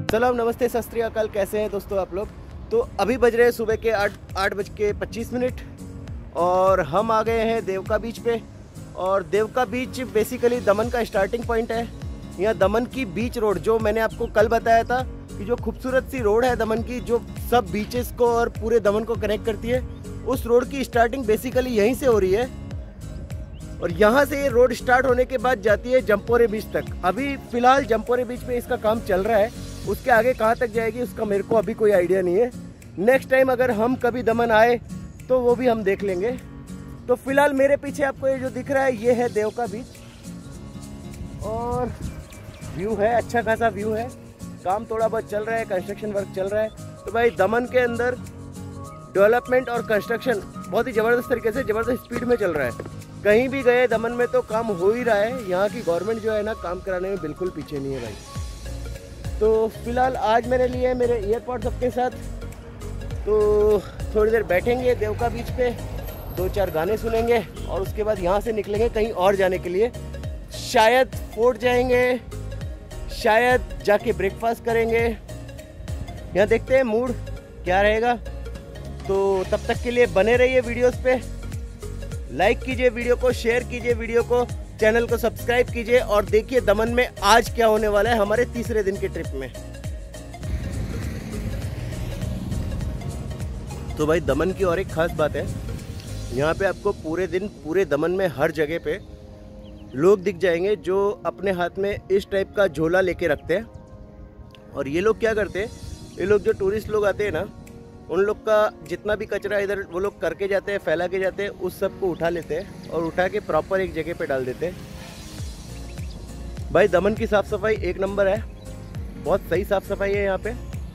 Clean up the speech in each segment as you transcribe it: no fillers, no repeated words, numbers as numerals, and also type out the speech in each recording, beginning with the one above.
सलाम, नमस्ते, सत श्री अकाल। कैसे हैं दोस्तों आप लोग? तो अभी बज रहे हैं सुबह के 8:25 और हम आ गए हैं देवका बीच पे। और देवका बीच बेसिकली दमन का स्टार्टिंग पॉइंट है। यहाँ दमन की बीच रोड, जो मैंने आपको कल बताया था कि जो खूबसूरत सी रोड है दमन की, जो सब बीचेस को और पूरे दमन को कनेक्ट करती है, उस रोड की स्टार्टिंग बेसिकली यहीं से हो रही है। और यहाँ से ये रोड स्टार्ट होने के बाद जाती है जंपोरे बीच तक। अभी फ़िलहाल जंपोरे बीच पे इसका काम चल रहा है। उसके आगे कहाँ तक जाएगी उसका मेरे को अभी कोई आइडिया नहीं है। नेक्स्ट टाइम अगर हम कभी दमन आए तो वो भी हम देख लेंगे। तो फिलहाल मेरे पीछे आपको ये जो दिख रहा है ये है देवका बीच। और व्यू है, अच्छा खासा व्यू है। काम थोड़ा बहुत चल रहा है, कंस्ट्रक्शन वर्क चल रहा है। तो भाई दमन के अंदर डेवलपमेंट और कंस्ट्रक्शन बहुत ही ज़बरदस्त तरीके से, ज़बरदस्त स्पीड में चल रहा है। कहीं भी गए दमन में तो काम हो ही रहा है। यहाँ की गवर्नमेंट जो है ना, काम कराने में बिल्कुल पीछे नहीं है भाई। तो फिलहाल आज मैंने लिए मेरे ईयरपॉड्स अपने साथ, तो थोड़ी देर बैठेंगे देवका बीच पे, 2-4 गाने सुनेंगे और उसके बाद यहाँ से निकलेंगे कहीं और जाने के लिए। शायद फोर्ट जाएंगे, शायद जाके ब्रेकफास्ट करेंगे। यहाँ देखते हैं मूड क्या रहेगा। तो तब तक के लिए बने रहिए वीडियोस पे। लाइक कीजिए वीडियो को, शेयर कीजिए वीडियो को, चैनल को सब्सक्राइब कीजिए और देखिए दमन में आज क्या होने वाला है हमारे तीसरे दिन की ट्रिप में। तो भाई दमन की और एक खास बात है, यहाँ पे आपको पूरे दिन पूरे दमन में हर जगह पे लोग दिख जाएंगे जो अपने हाथ में इस टाइप का झोला लेके रखते हैं। और ये लोग क्या करते हैं, ये लोग जो टूरिस्ट लोग आते हैं ना, उन लोग का जितना भी कचरा इधर वो लोग करके जाते हैं, फैला के जाते हैं, उस सब को उठा लेते हैं और उठा के प्रॉपर एक जगह पे डाल देते हैं। भाई दमन की साफ़ सफाई एक नंबर है, बहुत सही साफ़ सफाई है यहाँ पे।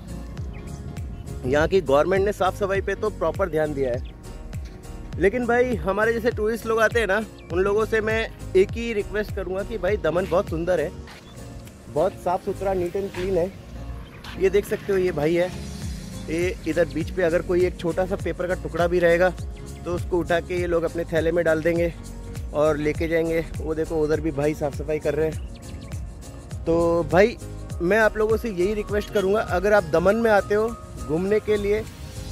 यहाँ की गवर्नमेंट ने साफ़ सफाई पे तो प्रॉपर ध्यान दिया है। लेकिन भाई हमारे जैसे टूरिस्ट लोग आते हैं ना, उन लोगों से मैं एक ही रिक्वेस्ट करूँगा कि भाई दमन बहुत सुंदर है, बहुत साफ़ सुथरा, नीट एंड क्लीन है। ये देख सकते हो, ये भाई है, ये इधर बीच पे अगर कोई एक छोटा सा पेपर का टुकड़ा भी रहेगा तो उसको उठा के ये लोग अपने थैले में डाल देंगे और लेके जाएंगे। वो देखो उधर भी भाई साफ़ सफाई कर रहे हैं। तो भाई मैं आप लोगों से यही रिक्वेस्ट करूँगा, अगर आप दमन में आते हो घूमने के लिए,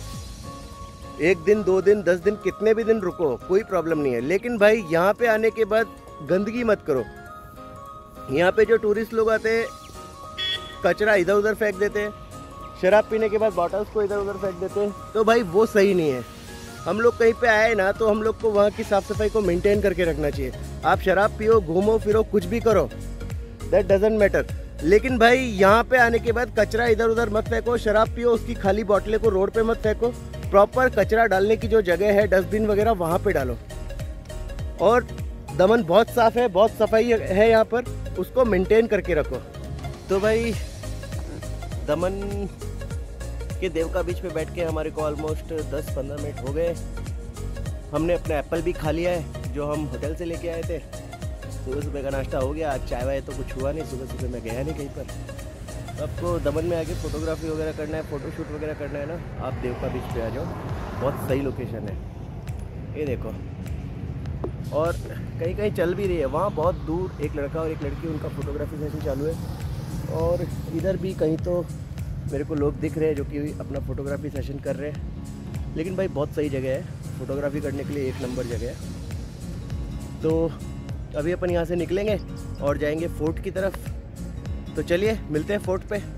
1 दिन 2 दिन 10 दिन कितने भी दिन रुको, कोई प्रॉब्लम नहीं है। लेकिन भाई यहाँ पे आने के बाद गंदगी मत करो। यहाँ पे जो टूरिस्ट लोग आते हैं कचरा इधर उधर फेंक देते हैं, शराब पीने के बाद बॉटल्स को इधर उधर फेंक देते हैं, तो भाई वो सही नहीं है। हम लोग कहीं पे आए ना, तो हम लोग को वहाँ की साफ़ सफाई को मेंटेन करके रखना चाहिए। आप शराब पियो, घूमो फिरो, कुछ भी करो, दैट डजंट मैटर। लेकिन भाई यहाँ पे आने के बाद कचरा इधर उधर मत फेंको। शराब पियो, उसकी खाली बोतलें को रोड पे मत फेंको। प्रॉपर कचरा डालने की जो जगह है, डस्टबिन वगैरह, वहाँ पे डालो। और दमन बहुत साफ़ है, बहुत सफाई है यहाँ पर, उसको मेंटेन करके रखो। तो भाई दमन के देवका बीच पे बैठ के हमारे को ऑलमोस्ट 10-15 मिनट हो गए। हमने अपना एप्पल भी खा लिया है जो हम होटल से लेके आए थे। सुबह सुबह का नाश्ता हो गया। आज चाय वाय तो कुछ हुआ नहीं, सुबह सुबह मैं गया नहीं कहीं पर। आपको दमन में आके फ़ोटोग्राफी वगैरह करना है, फ़ोटोशूट वगैरह करना है ना, आप देवका बीच पे आ जाओ, बहुत सही लोकेशन है। ये देखो, और कहीं कहीं चल भी रही है, वहाँ बहुत दूर एक लड़का और एक लड़की, उनका फ़ोटोग्राफी सेशन चालू है। और इधर भी कहीं तो मेरे को लोग दिख रहे हैं जो कि अपना फ़ोटोग्राफी सेशन कर रहे हैं। लेकिन भाई बहुत सही जगह है, फ़ोटोग्राफी करने के लिए एक नंबर जगह है। तो अभी अपन यहाँ से निकलेंगे और जाएंगे फोर्ट की तरफ। तो चलिए मिलते हैं फोर्ट पे।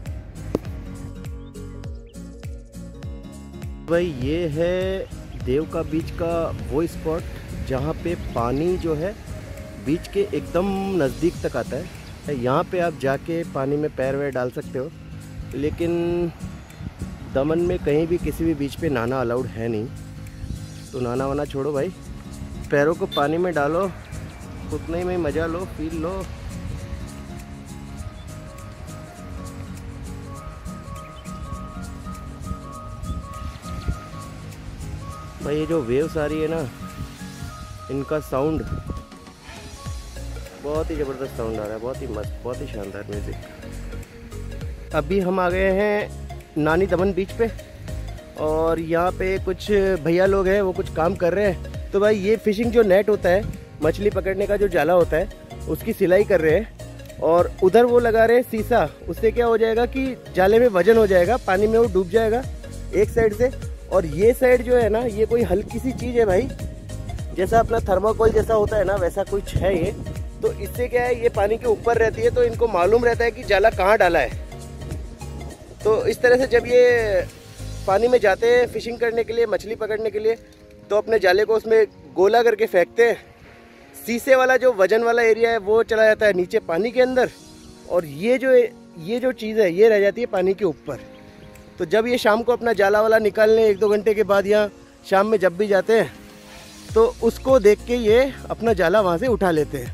भाई ये है देवका बीच का वो स्पॉट जहाँ पे पानी जो है बीच के एकदम नज़दीक तक आता है। यहाँ पे आप जाके पानी में पैर वैर डाल सकते हो, लेकिन दमन में कहीं भी किसी भी बीच पे नहाना अलाउड है नहीं। तो नहाना वाना छोड़ो भाई, पैरों को पानी में डालो, उतने में मज़ा लो, फील लो। भाई ये जो वेव्स आ रही है ना, इनका साउंड बहुत ही ज़बरदस्त साउंड आ रहा है, बहुत ही मस्त, बहुत ही शानदार म्यूज़िक। अभी हम आ गए हैं नानी दमन बीच पे और यहाँ पे कुछ भैया लोग हैं, वो कुछ काम कर रहे हैं। तो भाई ये फिशिंग जो नेट होता है, मछली पकड़ने का जो जाला होता है, उसकी सिलाई कर रहे हैं। और उधर वो लगा रहे हैं शीशा। उससे क्या हो जाएगा कि जाले में वजन हो जाएगा, पानी में वो डूब जाएगा एक साइड से। और ये साइड जो है ना, ये कोई हल्की सी चीज़ है भाई, जैसा अपना थर्माकोल जैसा होता है ना, वैसा कुछ है ये। तो इससे क्या है, ये पानी के ऊपर रहती है तो इनको मालूम रहता है कि जाला कहाँ डाला है। तो इस तरह से जब ये पानी में जाते हैं फिशिंग करने के लिए, मछली पकड़ने के लिए, तो अपने जाले को उसमें गोला करके फेंकते हैं। शीशे वाला जो वजन वाला एरिया है वो चला जाता है नीचे पानी के अंदर, और ये जो चीज़ है ये रह जाती है पानी के ऊपर। तो जब ये शाम को अपना जाला वाला निकालने 1-2 घंटे के बाद या शाम में जब भी जाते हैं, तो उसको देख के ये अपना जाला वहाँ से उठा लेते हैं।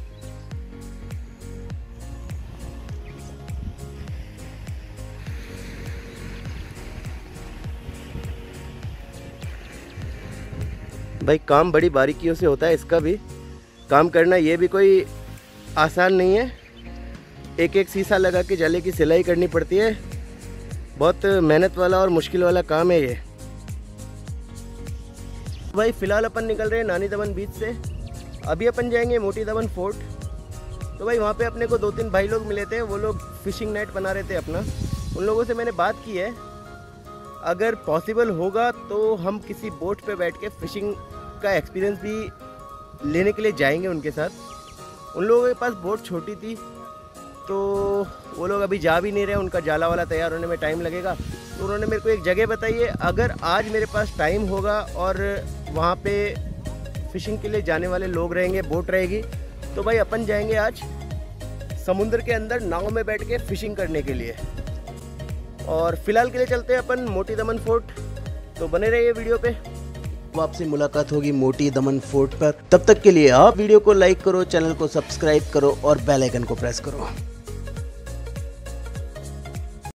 भाई काम बड़ी बारीकियों से होता है, इसका भी काम करना ये भी कोई आसान नहीं है। एक एक शीशा लगा के जाले की सिलाई करनी पड़ती है, बहुत मेहनत वाला और मुश्किल वाला काम है ये। भाई फ़िलहाल अपन निकल रहे हैं नानी दमन बीच से। अभी अपन जाएंगे मोटी दमन फोर्ट। तो भाई वहाँ पे अपने को 2-3 भाई लोग मिले थे, वो लोग फिशिंग नेट बना रहे थे अपना। उन लोगों से मैंने बात की है, अगर पॉसिबल होगा तो हम किसी बोट पे बैठ के फ़िशिंग का एक्सपीरियंस भी लेने के लिए जाएंगे उनके साथ। उन लोगों के पास बोट छोटी थी तो वो लोग अभी जा भी नहीं रहे, उनका जाला वाला तैयार होने में टाइम लगेगा। तो उन्होंने मेरे को एक जगह बताई है, अगर आज मेरे पास टाइम होगा और वहाँ पे फ़िशिंग के लिए जाने वाले लोग रहेंगे, बोट रहेगी, तो भाई अपन जाएंगे आज समुद्र के अंदर नाव में बैठ के फ़िशिंग करने के लिए। और फिलहाल के लिए चलते हैं अपन मोटी दमन फोर्ट। तो बने रहिए वीडियो पे, आपसे मुलाकात होगी मोटी दमन फोर्ट पर। तब तक के लिए आप वीडियो को लाइक करो, चैनल को सब्सक्राइब करो और बेल आइकन को प्रेस करो।